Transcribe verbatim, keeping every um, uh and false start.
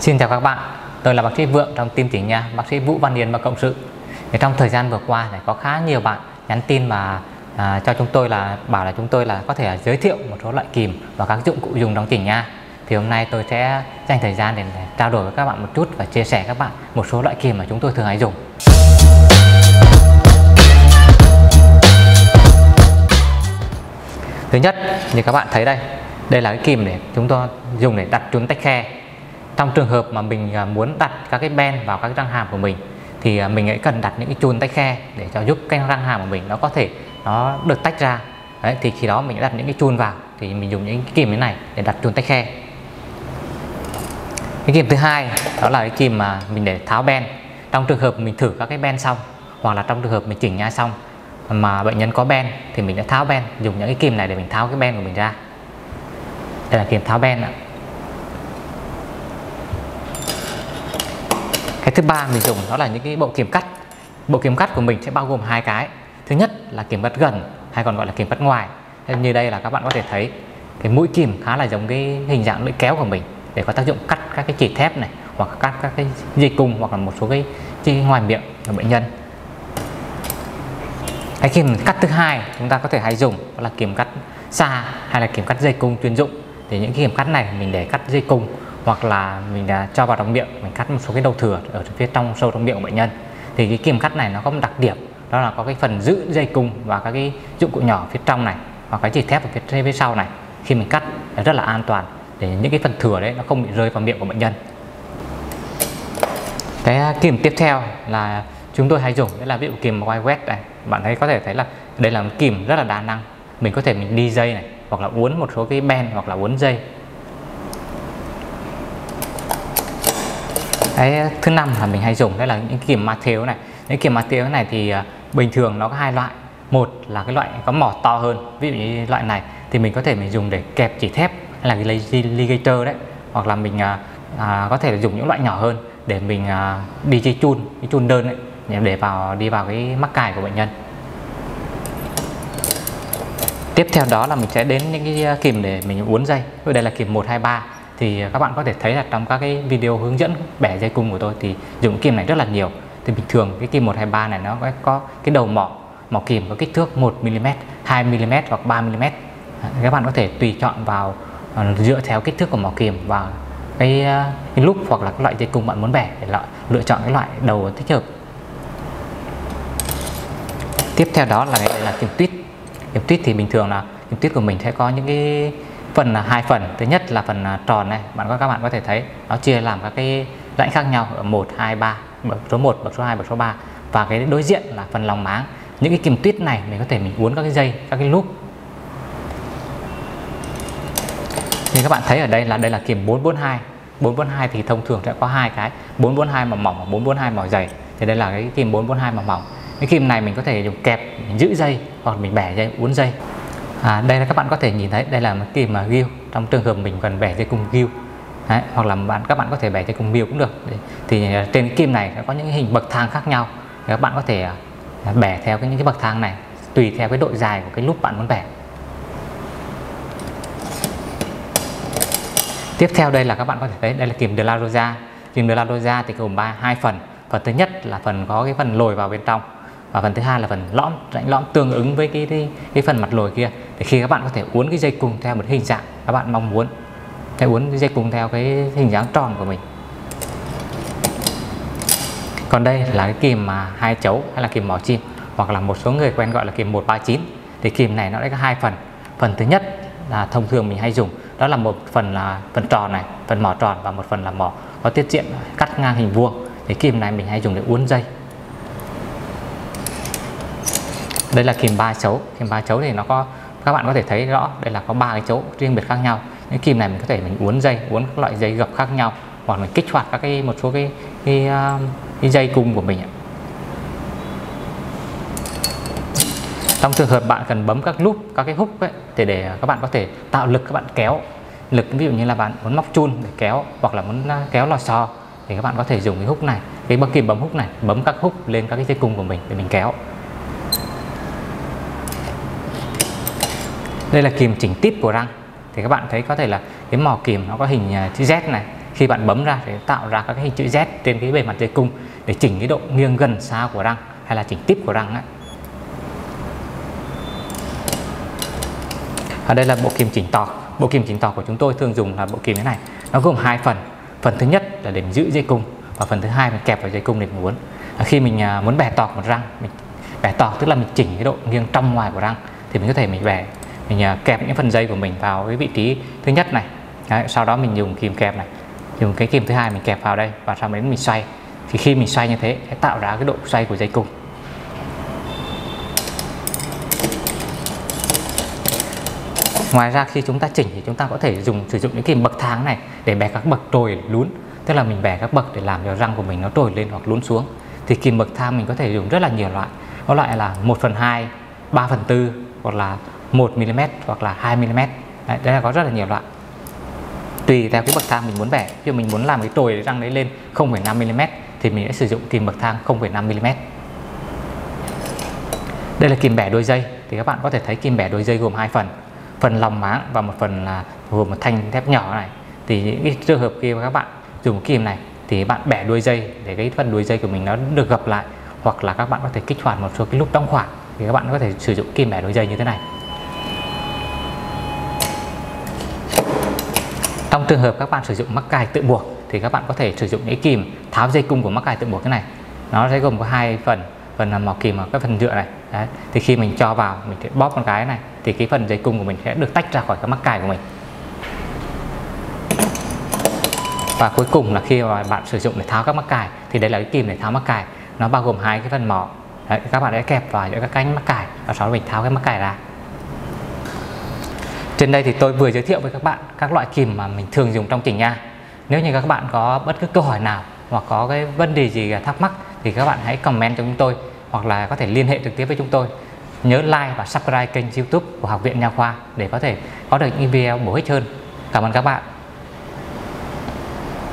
Xin chào các bạn, tôi là bác sĩ Vượng trong team Chỉnh Nha, bác sĩ Vũ Văn Điền và cộng sự. Thì trong thời gian vừa qua thì có khá nhiều bạn nhắn tin mà à, cho chúng tôi là bảo là chúng tôi là có thể giới thiệu một số loại kìm và các dụng cụ dùng trong Chỉnh Nha. Thì hôm nay tôi sẽ dành thời gian để trao đổi với các bạn một chút và chia sẻ các bạn một số loại kìm mà chúng tôi thường hay dùng. Thứ nhất, như các bạn thấy đây, đây là cái kìm để chúng tôi dùng để đặt chun tách khe. Trong trường hợp mà mình muốn đặt các cái ben vào các răng hàm của mình thì mình ấy cần đặt những cái chun tách khe để cho giúp cái răng hàm của mình nó có thể nó được tách ra. Đấy, thì khi đó mình đặt những cái chun vào thì mình dùng những cái kìm như này để đặt chun tách khe. Cái kìm thứ hai đó là cái kìm mà mình để tháo ben. Trong trường hợp mình thử các cái ben xong hoặc là trong trường hợp mình chỉnh nha xong mà bệnh nhân có ben thì mình đã tháo ben, dùng những cái kìm này để mình tháo cái ben của mình ra. Đây là kìm tháo ben ạ. Cái thứ ba mình dùng đó là những cái bộ kìm cắt. Bộ kìm cắt của mình sẽ bao gồm hai cái. Thứ nhất là kìm cắt gần hay còn gọi là kìm cắt ngoài. Như đây là các bạn có thể thấy cái mũi kìm khá là giống cái hình dạng lưỡi kéo của mình để có tác dụng cắt các cái chỉ thép này hoặc cắt các cái dây cung hoặc là một số cái chi ngoài miệng của bệnh nhân. Cái kìm cắt thứ hai chúng ta có thể hay dùng đó là kìm cắt xa hay là kìm cắt dây cung chuyên dụng. Thì những cái kìm cắt này mình để cắt dây cung hoặc là mình đã cho vào trong miệng, mình cắt một số cái đầu thừa ở phía trong sâu trong miệng của bệnh nhân. Thì cái kìm cắt này nó có một đặc điểm đó là có cái phần giữ dây cung và các cái dụng cụ nhỏ phía trong này hoặc cái chỉ thép ở phía, phía sau này, khi mình cắt rất là an toàn để những cái phần thừa đấy nó không bị rơi vào miệng của bệnh nhân. Cái kìm tiếp theo là chúng tôi hay dùng đấy là ví dụ kìm quay quét này, bạn thấy có thể thấy là đây là một kìm rất là đa năng, mình có thể mình đi dây này hoặc là uốn một số cái ben hoặc là uốn dây. Cái thứ năm là mình hay dùng đó là những kìm Mateo này. Những kìm Mateo này thì uh, bình thường nó có hai loại. Một là cái loại có mỏ to hơn, ví dụ như loại này thì mình có thể mình dùng để kẹp chỉ thép hay là cái ligator đấy, hoặc là mình uh, uh, có thể dùng những loại nhỏ hơn để mình uh, đi dây chun, cái chun đơn ấy, để vào đi vào cái mắc cài của bệnh nhân. Tiếp theo đó là mình sẽ đến những cái kìm để mình uốn dây. Đây là kìm một hai ba. Thì các bạn có thể thấy là trong các cái video hướng dẫn bẻ dây cung của tôi thì dùng kìm này rất là nhiều. Thì bình thường cái kìm một hai ba này nó có cái đầu mỏ mỏ kìm có kích thước một mi li mét, hai mi li mét hoặc ba mi li mét. Các bạn có thể tùy chọn vào dựa theo kích thước của mỏ kìm và cái, cái lúc hoặc là cái loại dây cung bạn muốn bẻ để lựa chọn cái loại đầu thích hợp. Tiếp theo đó là cái là kìm tuyết. Kìm tuyết thì bình thường là kìm tuyết của mình sẽ có những cái phần là hai phần. Thứ nhất là phần tròn này, bạn có các bạn có thể thấy nó chia làm các cái rãnh khác nhau ở một, hai, ba, bậc số một, bậc số hai, bậc số ba, và cái đối diện là phần lòng máng. Những cái kìm tuyết này mình có thể mình uốn các cái dây, các cái loop. Như các bạn thấy ở đây là đây là kìm bốn bốn hai. bốn bốn hai thì thông thường sẽ có hai cái, bốn bốn hai màu mỏng và bốn bốn hai màu dày. Thì đây là cái kìm bốn bốn hai màu mỏng. Cái kìm này mình có thể dùng kẹp, mình giữ dây hoặc mình bẻ dây, uốn dây. À, đây là các bạn có thể nhìn thấy đây là một kìm mà ghiêu, trong trường hợp mình cần bẻ dây cung ghiêu. Đấy, hoặc là bạn các bạn có thể bẻ dây cung miêu cũng được. Thì trên cái kìm này có những cái hình bậc thang khác nhau, thì các bạn có thể bẻ theo cái những cái bậc thang này tùy theo cái độ dài của cái lúc bạn muốn bẻ. Tiếp theo đây là các bạn có thể thấy đây là kìm De La Rosa. Kìm De La Rosa thì gồm ba hai phần. Phần thứ nhất là phần có cái phần lồi vào bên trong, và phần thứ hai là phần lõm, rãnh lõm tương ứng với cái, cái cái phần mặt lồi kia. Thì khi các bạn có thể uốn cái dây cung theo một hình dạng các bạn mong muốn, sẽ uốn cái dây cung theo cái hình dáng tròn của mình. Còn đây là cái kìm mà hai chấu hay là kìm mỏ chim, hoặc là một số người quen gọi là kìm một ba chín. Thì kìm này nó đã có hai phần. Phần thứ nhất là thông thường mình hay dùng, đó là một phần là phần tròn này, phần mỏ tròn, và một phần là mỏ có tiết diện cắt ngang hình vuông. Thì kìm này mình hay dùng để uốn dây. Đây là kìm ba chấu. Kìm ba chấu thì nó có, các bạn có thể thấy rõ đây là có ba cái chấu riêng biệt khác nhau. Những kìm này mình có thể mình uốn dây, uốn các loại dây gập khác nhau, hoặc mình kích hoạt các cái một số cái cái, cái dây cung của mình. Trong trường hợp bạn cần bấm các loop, các cái hook ấy, thì để các bạn có thể tạo lực, các bạn kéo lực, ví dụ như là bạn muốn móc chun để kéo hoặc là muốn kéo lò xo thì các bạn có thể dùng cái hook này, cái bấm kìm bấm hook này, bấm các hook lên các cái dây cung của mình để mình kéo. Đây là kìm chỉnh tip của răng. Thì các bạn thấy có thể là cái mỏ kìm nó có hình chữ Z này, khi bạn bấm ra để tạo ra các cái hình chữ Z trên cái bề mặt dây cung để chỉnh cái độ nghiêng gần xa của răng hay là chỉnh tiếp của răng ấy. Ở đây là bộ kìm chỉnh tọt. Bộ kìm chỉnh tọt của chúng tôi thường dùng là bộ kìm thế này. Nó gồm hai phần. Phần thứ nhất là để mình giữ dây cung và phần thứ hai mình kẹp vào dây cung để mình muốn. Khi mình muốn bẻ tọt một răng, mình bẻ tọt tức là mình chỉnh cái độ nghiêng trong ngoài của răng thì mình có thể mình bẻ, mình kẹp những phần dây của mình vào cái vị trí thứ nhất này. Đấy, sau đó mình dùng kìm kẹp này, dùng cái kìm thứ hai mình kẹp vào đây và sau đấy mình xoay. Thì khi mình xoay như thế sẽ tạo ra cái độ xoay của dây cung. Ngoài ra khi chúng ta chỉnh thì chúng ta có thể dùng sử dụng những kìm bậc thang này để bẻ các bậc trồi lún, tức là mình bẻ các bậc để làm cho răng của mình nó trồi lên hoặc lún xuống. Thì kìm bậc thang mình có thể dùng rất là nhiều loại. Có loại là một phần hai, ba phần tư hoặc là một mi li mét hoặc là hai mi li mét. Đấy, đây là có rất là nhiều loại. Tùy theo cái bậc thang mình muốn bẻ. Ví dụ mình muốn làm cái trồi răng đấy lên không phẩy năm mi li mét thì mình sẽ sử dụng kìm bậc thang không phẩy năm mi li mét. Đây là kìm bẻ đôi dây. Thì các bạn có thể thấy kìm bẻ đôi dây gồm hai phần. Phần lòng máng và một phần là gồm một thanh thép nhỏ này. Thì những cái trường hợp khi mà các bạn dùng kìm này thì bạn bẻ đuôi dây để cái phần đuôi dây của mình nó được gập lại, hoặc là các bạn có thể kích hoạt một số cái nút đóng khoảng thì các bạn có thể sử dụng kìm bẻ đuôi dây như thế này. Trong trường hợp các bạn sử dụng mắc cài tự buộc thì các bạn có thể sử dụng cái kìm tháo dây cung của mắc cài tự buộc thế này. Nó sẽ gồm có hai phần, phần là mỏ kìm và cái phần nhựa này. Đấy. Thì khi mình cho vào, mình sẽ bóp một cái này thì cái phần dây cung của mình sẽ được tách ra khỏi cái mắc cài của mình. Và cuối cùng là khi mà bạn sử dụng để tháo các mắc cài thì đây là cái kìm để tháo mắc cài. Nó bao gồm hai cái phần mỏ. Đấy, các bạn sẽ kẹp vào giữa các cánh mắc cài và sau đó mình tháo cái mắc cài ra. Trên đây thì tôi vừa giới thiệu với các bạn các loại kìm mà mình thường dùng trong chỉnh nha. Nếu như các bạn có bất cứ câu hỏi nào hoặc có cái vấn đề gì thắc mắc thì các bạn hãy comment cho chúng tôi hoặc là có thể liên hệ trực tiếp với chúng tôi. Nhớ like và subscribe kênh YouTube của Học viện Nha khoa để có thể có được những video bổ ích hơn. Cảm ơn các bạn.